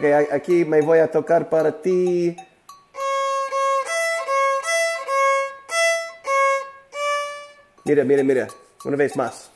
Ok, aquí me voy a tocar para ti. Mira, mira, mira. Una vez más.